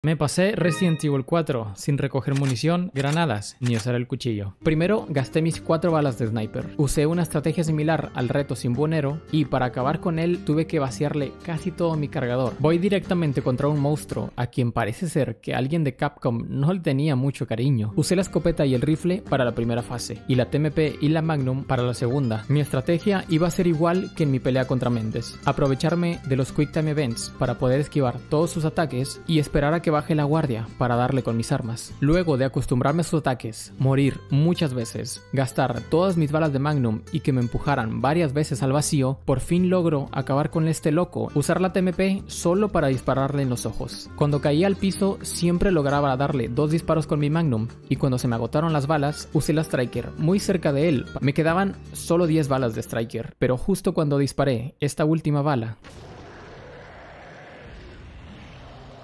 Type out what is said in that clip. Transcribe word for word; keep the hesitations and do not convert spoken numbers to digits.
Me pasé Resident Evil cuatro sin recoger munición, granadas ni usar el cuchillo. Primero gasté mis cuatro balas de sniper. Usé una estrategia similar al reto sin buonero y para acabar con él tuve que vaciarle casi todo mi cargador. Voy directamente contra un monstruo a quien parece ser que alguien de Capcom no le tenía mucho cariño. Usé la escopeta y el rifle para la primera fase y la T M P y la Magnum para la segunda. Mi estrategia iba a ser igual que en mi pelea contra Mendes. Aprovecharme de los Quick Time Events para poder esquivar todos sus ataques y esperar a que baje la guardia para darle con mis armas. Luego de acostumbrarme a sus ataques, morir muchas veces, gastar todas mis balas de Magnum y que me empujaran varias veces al vacío, por fin logro acabar con este loco, usar la T M P solo para dispararle en los ojos. Cuando caía al piso siempre lograba darle dos disparos con mi Magnum y cuando se me agotaron las balas usé la Striker muy cerca de él. Me quedaban solo diez balas de Striker, pero justo cuando disparé esta última bala